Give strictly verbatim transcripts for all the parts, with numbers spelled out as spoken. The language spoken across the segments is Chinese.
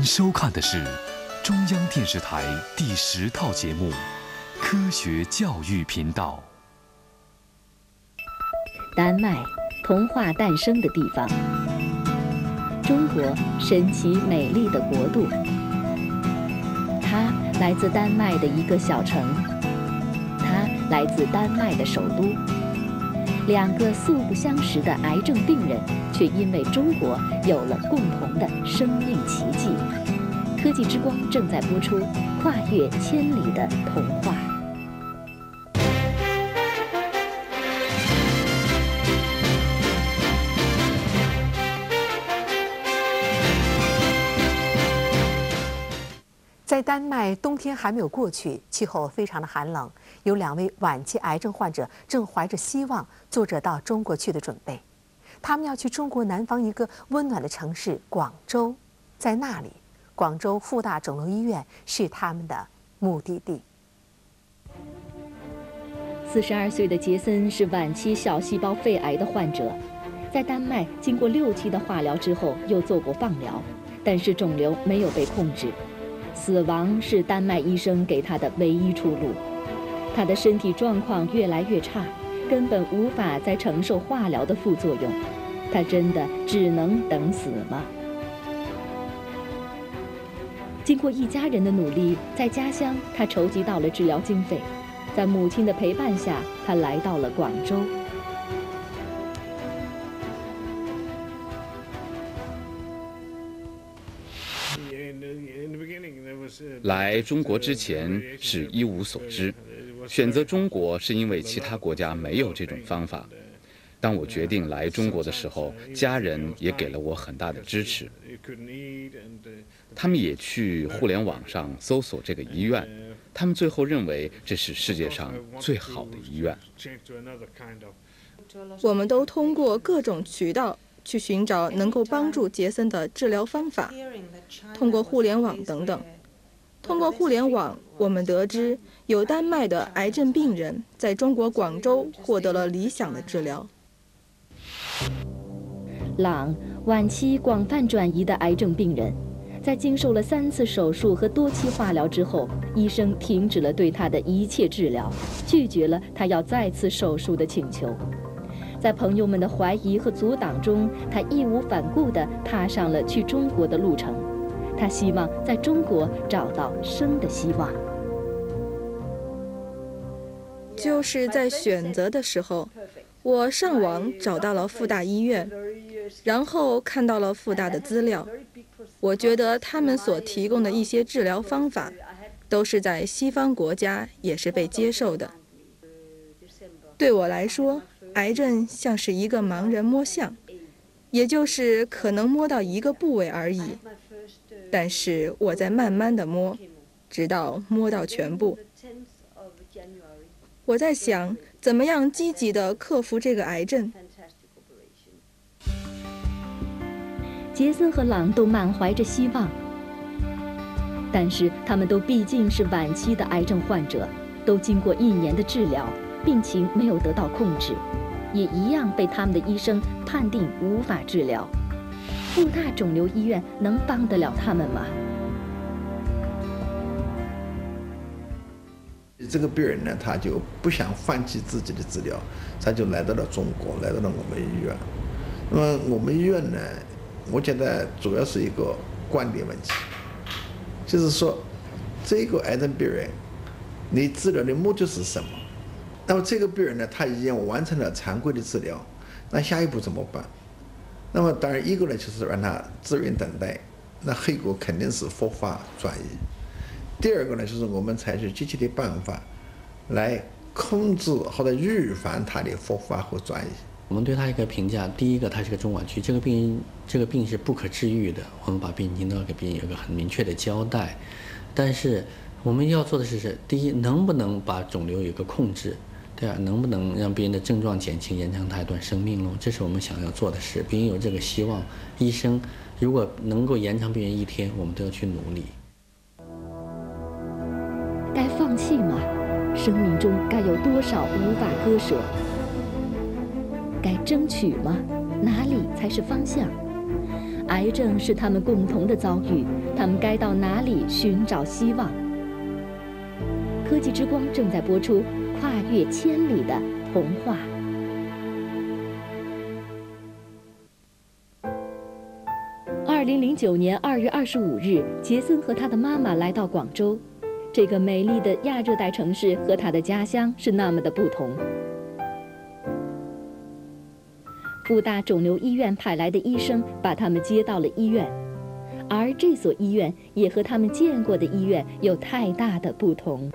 收看的是中央电视台第十套节目《科学教育频道》。 丹麦，童话诞生的地方；中国，神奇美丽的国度。它来自丹麦的一个小城，它来自丹麦的首都。两个素不相识的癌症病人，却因为中国有了共同的生命奇迹。科技之光正在播出《跨越千里的童话》。 在丹麦，冬天还没有过去，气候非常的寒冷。有两位晚期癌症患者正怀着希望，做着到中国去的准备。他们要去中国南方一个温暖的城市广州，在那里，广州富大肿瘤医院是他们的目的地。 四十二岁的杰森是晚期小细胞肺癌的患者，在丹麦经过六期的化疗之后，又做过放疗，但是肿瘤没有被控制。死亡是丹麦医生给他的唯一出路。他的身体状况越来越差，根本无法再承受化疗的副作用。他真的只能等死吗？经过一家人的努力，在家乡他筹集到了治疗经费，在母亲的陪伴下，他来到了广州。 来中国之前是一无所知，选择中国是因为其他国家没有这种方法。当我决定来中国的时候，家人也给了我很大的支持。他们也去互联网上搜索这个医院，他们最后认为这是世界上最好的医院。 我们都通过各种渠道去寻找能够帮助杰森的治疗方法，通过互联网等等。通过互联网，我们得知有丹麦的癌症病人在中国广州获得了理想的治疗。 朗，晚期广泛转移的癌症病人，在经受了三次手术和多期化疗之后，医生停止了对他的一切治疗，拒绝了他要再次手术的请求。在朋友们的怀疑和阻挡中，他义无反顾地踏上了去中国的路程。他希望在中国找到生的希望。 就是在选择的时候，我上网找到了复大医院，然后看到了复大的资料。我觉得他们所提供的一些治疗方法，都是在西方国家也是被接受的。对我来说，癌症像是一个盲人摸象，也就是可能摸到一个部位而已。但是我在慢慢的摸，直到摸到全部。我在想，怎么样积极地克服这个癌症。 杰森和朗都满怀着希望，但是他们都毕竟是晚期的癌症患者，都经过一年的治疗，病情没有得到控制，也一样被他们的医生判定无法治疗。富大肿瘤医院能帮得了他们吗？ 这个病人呢，他就不想放弃自己的治疗，他就来到了中国，来到了我们医院。那么我们医院呢，我觉得主要是一个观点问题，就是说，这个癌症病人，你治疗的目的是什么？那么这个病人呢，他已经完成了常规的治疗，那下一步怎么办？那么当然一个呢，就是让他自愿等待，那后果肯定是复发转移。第二个呢，就是我们采取积极的办法来控制或者预防它的复发和转移。 我们对他一个评价，第一个，他是个中晚期，这个病这个病是不可治愈的，我们把病情都要给病人有一个很明确的交代。但是我们要做的是，第一，能不能把肿瘤有一个控制？第二，能不能让病人的症状减轻，延长他一段生命喽？这是我们想要做的事。病人有这个希望，医生如果能够延长病人一天，我们都要去努力。 该放弃吗？生命中该有多少无法割舍？该争取吗？哪里才是方向？癌症是他们共同的遭遇， 他们该到哪里寻找希望？科技之光正在播出《跨越千里的童话》。二零零九年二月二十五日，杰森和他的妈妈来到广州。这个美丽的亚热带城市和他的家乡是那么的不同。复大肿瘤医院派来的医生把他们接到了医院，而这所医院也和他们见过的医院有太大的不同。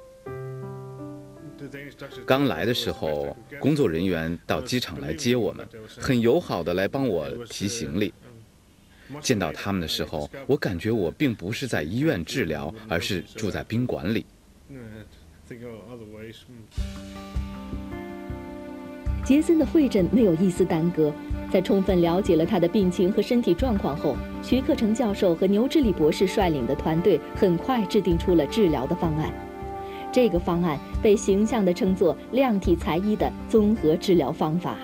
刚来的时候，工作人员到机场来接我们，很友好的来帮我提行李。见到他们的时候，我感觉我并不是在医院治疗，而是住在宾馆里。 杰森的会诊没有一丝耽搁，在充分了解了他的病情和身体状况后，徐克成教授和牛智理博士率领的团队很快制定出了治疗的方案。这个方案被形象地称作量体裁衣的综合治疗方法。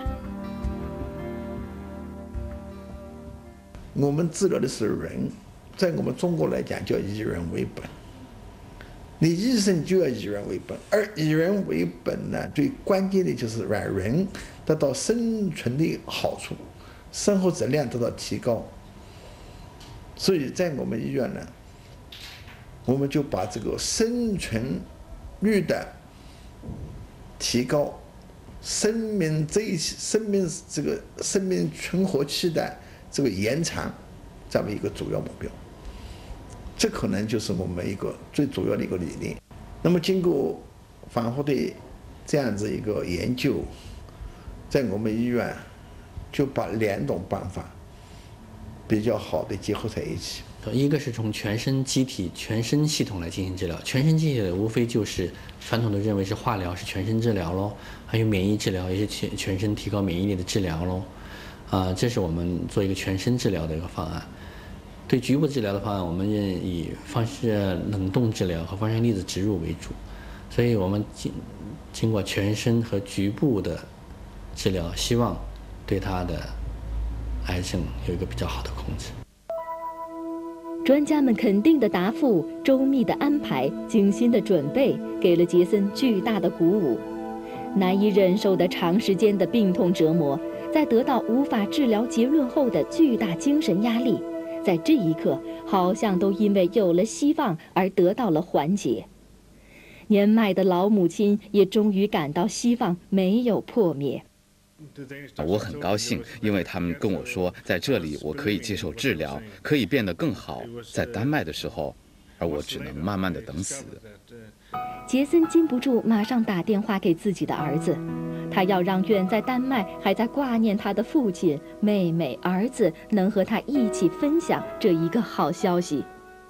我们治疗的是人，在我们中国来讲叫以人为本。你医生就要以人为本，而以人为本呢，最关键的就是让人得到生存的好处，生活质量得到提高。所以在我们医院呢，我们就把这个生存率的提高，生命这一生命这个生命存活期的这个延长，这么一个主要目标。这可能就是我们一个最主要的一个理念。那么经过反复的这样子一个研究，在我们医院就把两种办法比较好的结合在一起。 一个是从全身机体、全身系统来进行治疗，全身机体的无非就是传统的认为是化疗是全身治疗喽，还有免疫治疗也是全全身提高免疫力的治疗喽。啊、呃，这是我们做一个全身治疗的一个方案。对局部治疗的方案，我们以放射冷冻治疗和放射粒子植入为主，所以我们经经过全身和局部的治疗，希望对他的癌症有一个比较好的控制。 专家们肯定的答复、周密的安排、精心的准备，给了杰森巨大的鼓舞。难以忍受的长时间的病痛折磨，在得到无法治疗结论后的巨大精神压力，在这一刻好像都因为有了希望而得到了缓解。年迈的老母亲也终于感到希望没有破灭。 我很高兴，因为他们跟我说，在这里我可以接受治疗，可以变得更好。在丹麦的时候，而我只能慢慢的等死。 杰森禁不住马上打电话给自己的儿子，他要让远在丹麦还在挂念他的父亲、妹妹、儿子能和他一起分享这一个好消息。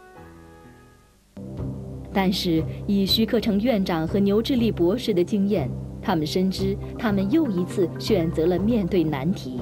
但是以徐克成院长和牛智理博士的经验，他们深知他们又一次选择了面对难题。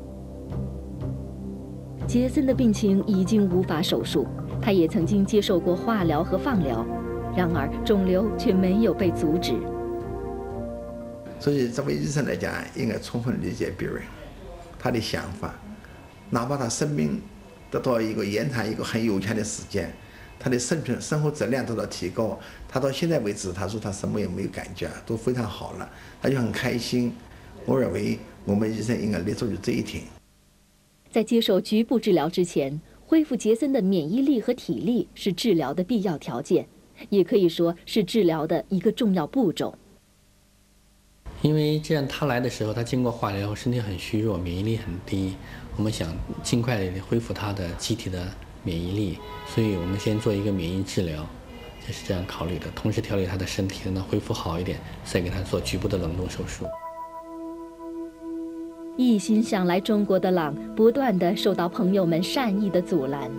杰森的病情已经无法手术，他也曾经接受过化疗和放疗，然而肿瘤却没有被阻止。 所以作为医生来讲，应该充分理解病人他的想法，哪怕他生命得到一个延长一个很有限的时间，他的生存生活质量得到提高，他到现在为止他说他什么也没有感觉，都非常好了，他就很开心。我认为我们医生应该立足于这一点。 在接受局部治疗之前，恢复杰森的免疫力和体力是治疗的必要条件，也可以说是治疗的一个重要步骤。 因为这样他来的时候，他经过化疗，身体很虚弱，免疫力很低，我们想尽快的恢复他的机体的免疫力，所以我们先做一个免疫治疗，就是这样考虑的。同时调理他的身体，让他恢复好一点，再给他做局部的冷冻手术。 一心想来中国的朗，不断地受到朋友们善意的阻拦。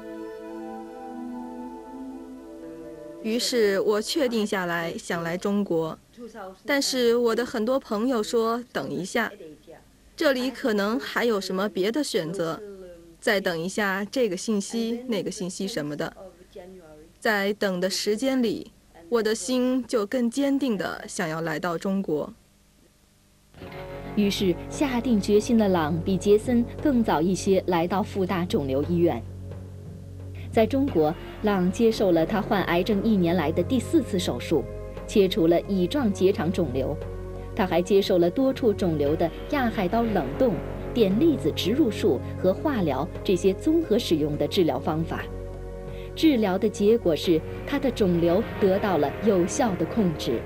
于是我确定下来想来中国，但是我的很多朋友说等一下，这里可能还有什么别的选择，再等一下这个信息那个信息什么的。在等的时间里，我的心就更坚定地想要来到中国。 于是下定决心的朗比杰森更早一些来到复大肿瘤医院。 在中国，朗接受了他患癌症一年来的第四次手术，切除了乙状结肠肿瘤。他还接受了多处肿瘤的亚海刀冷冻、碘粒子植入术和化疗这些综合使用的治疗方法。治疗的结果是，他的肿瘤得到了有效的控制。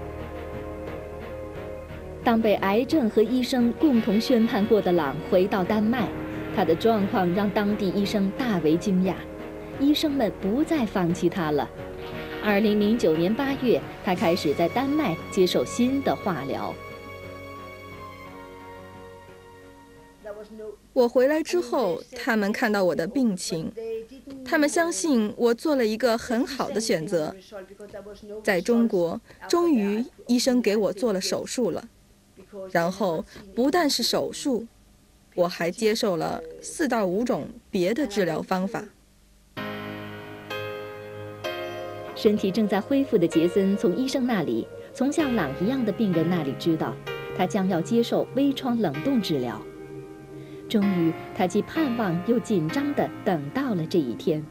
当被癌症和医生共同宣判过的朗回到丹麦，他的状况让当地医生大为惊讶，医生们不再放弃他了。二零零九年八月，他开始在丹麦接受新的化疗。 我回来之后，他们看到我的病情，他们相信我做了一个很好的选择。在中国，终于医生给我做了手术了，然后不但是手术，我还接受了四到五种别的治疗方法。 身体正在恢复的杰森从医生那里，从像朗一样的病人那里知道，他将要接受微创冷冻治疗。终于，他既盼望又紧张地等到了这一天。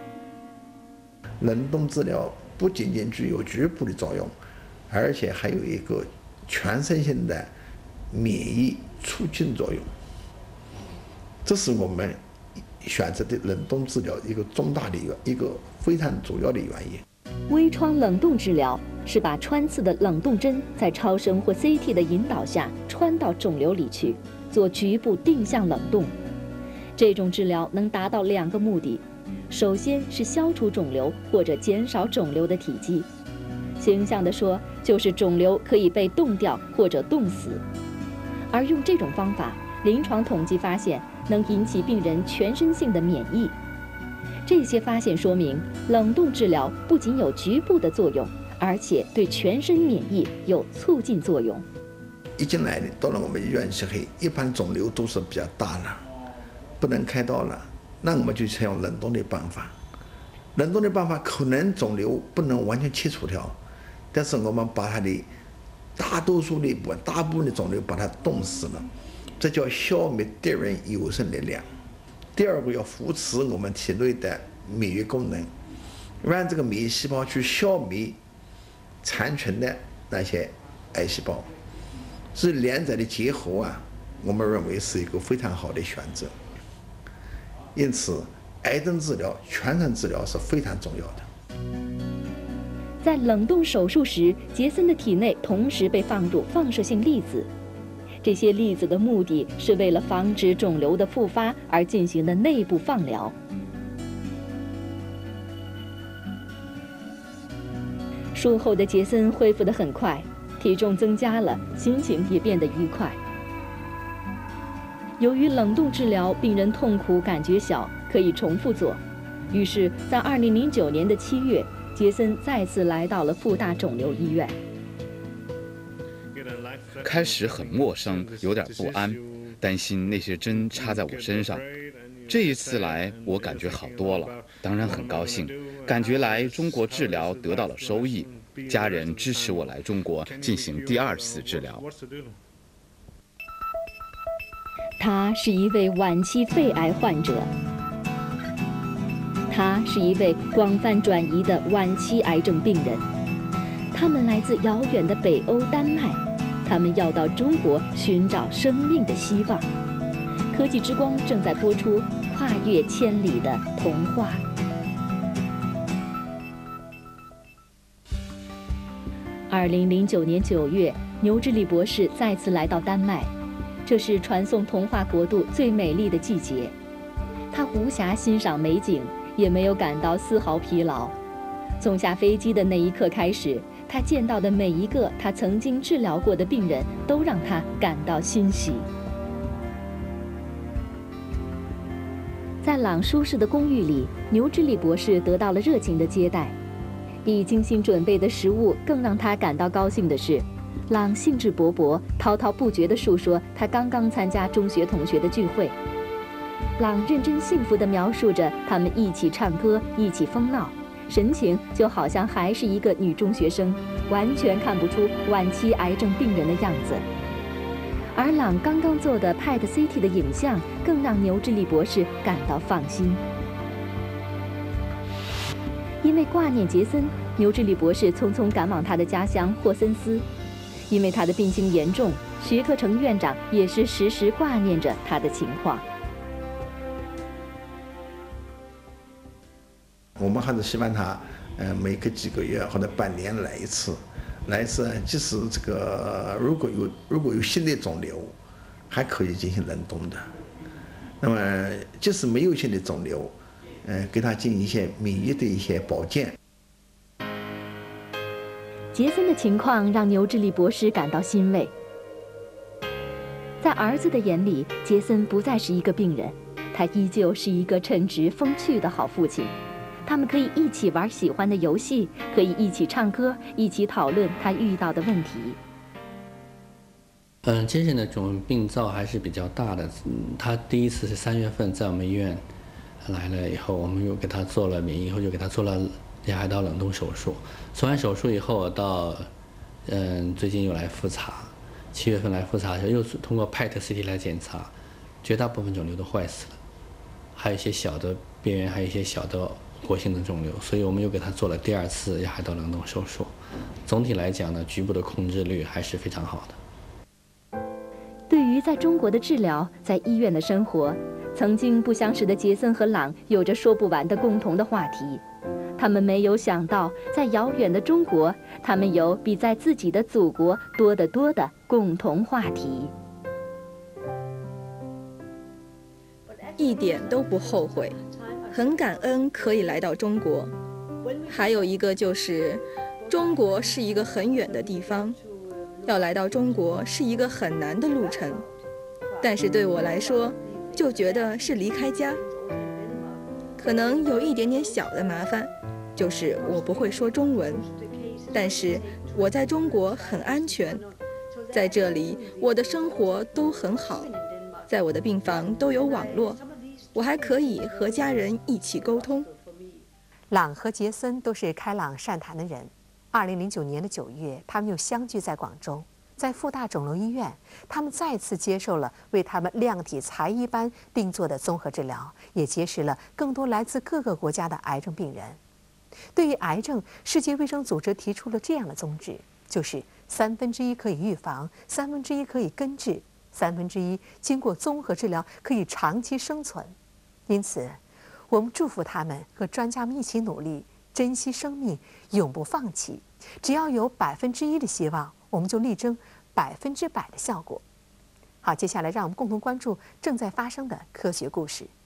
冷冻治疗不仅仅具有局部的作用，而且还有一个全身性的免疫促进作用。这是我们选择的冷冻治疗一个重大的一个非常主要的原因。 微创冷冻治疗是把穿刺的冷冻针在超声或 C T 的引导下穿到肿瘤里去，做局部定向冷冻。这种治疗能达到两个目的，首先是消除肿瘤或者减少肿瘤的体积，形象地说，就是肿瘤可以被冻掉或者冻死。而用这种方法，临床统计发现能引起病人全身性的免疫。这些发现说明，冷冻治疗不仅有局部的作用，而且对全身免疫有促进作用。 一进来的到了我们医院时候，一般肿瘤都是比较大了，不能开刀了，那我们就采用冷冻的办法。冷冻的办法可能肿瘤不能完全切除掉，但是我们把它的大多数的部分、大部分的肿瘤把它冻死了，这叫消灭敌人有生力量。第二个要扶持我们体内的免疫功能，让这个免疫细胞去消灭残存的那些癌细胞。这两者的结合啊，我们认为是一个非常好的选择。因此，癌症治疗、全身治疗是非常重要的。 在冷冻手术时，杰森的体内同时被放入放射性粒子。这些粒子的目的是为了防止肿瘤的复发而进行的内部放疗。术后的杰森恢复得很快，体重增加了，心情也变得愉快。由于冷冻治疗病人痛苦感觉小，可以重复做，于是，在二零零九年的七月，杰森再次来到了复大肿瘤医院。 开始很陌生，有点不安，担心那些针插在我身上。这一次来，我感觉好多了，当然很高兴，感觉来中国治疗得到了收益，家人支持我来中国进行第二次治疗。 他是一位晚期肺癌患者，他是一位广泛转移的晚期癌症病人，他们来自遥远的北欧丹麦。他们要到中国寻找生命的希望。科技之光正在播出《跨越千里的童话》。二零零九年九月，牛志礼博士再次来到丹麦，这是传送童话国度最美丽的季节。他无暇欣赏美景，也没有感到丝毫疲劳。从下飞机的那一刻开始，他见到的每一个他曾经治疗过的病人，都让他感到欣喜。在朗舒适的公寓里，牛志礼博士得到了热情的接待。比精心准备的食物更让他感到高兴的是，朗兴致勃勃、滔滔不绝地述说他刚刚参加中学同学的聚会。朗认真幸福地描述着他们一起唱歌、一起疯闹。神情就好像还是一个女中学生，完全看不出晚期癌症病人的样子。而朗刚刚做的 P E T C T 的影像，更让牛志礼博士感到放心。 因为挂念杰森，牛智理博士匆匆赶往他的家乡霍森斯。因为他的病情严重，徐克成院长也是时时挂念着他的情况。 我们还是希望他，呃，每隔几个月或者半年来一次，来一次，即使这个如果有如果有新的肿瘤，还可以进行冷冻的。那么，即使没有新的肿瘤，呃，给他进行一些免疫的一些保健。 杰森的情况让牛智理博士感到欣慰。在儿子的眼里，杰森不再是一个病人，他依旧是一个称职风趣的好父亲。他们可以一起玩喜欢的游戏，可以一起唱歌，一起讨论他遇到的问题。 嗯，杰森的这种病灶还是比较大的。嗯，他第一次是三月份在我们医院来了以后，我们又给他做了免疫，以后就给他做了下海岛冷冻手术。做完手术以后，到嗯最近又来复查，七月份来复查的时候，又通过 P E T C T 来检查，绝大部分肿瘤都坏死了，还有一些小的边缘，还有一些小的活性的肿瘤，所以我们又给他做了第二次下海岛冷冻手术。总体来讲呢，局部的控制率还是非常好的。 对于在中国的治疗，在医院的生活，曾经不相识的杰森和朗有着说不完的共同的话题。他们没有想到，在遥远的中国，他们有比在自己的祖国多得多的共同话题。 一点都不后悔，很感恩可以来到中国。还有一个就是，中国是一个很远的地方，要来到中国是一个很难的路程。但是对我来说，就觉得是离开家。可能有一点点小的麻烦，就是我不会说中文，但是我在中国很安全，在这里我的生活都很好，在我的病房都有网络，我还可以和家人一起沟通。 朗和杰森都是开朗善谈的人。二零零九年的九月，他们又相聚在广州，在复大肿瘤医院，他们再次接受了为他们量体裁衣般定做的综合治疗，也结识了更多来自各个国家的癌症病人。对于癌症，世界卫生组织提出了这样的宗旨，就是三分之一可以预防，三分之一可以根治，三分之一经过综合治疗可以长期生存。因此，我们祝福他们和专家们一起努力，珍惜生命，永不放弃。只要有百分之一的希望，我们就力争百分之百的效果。好，接下来让我们共同关注正在发生的科学故事。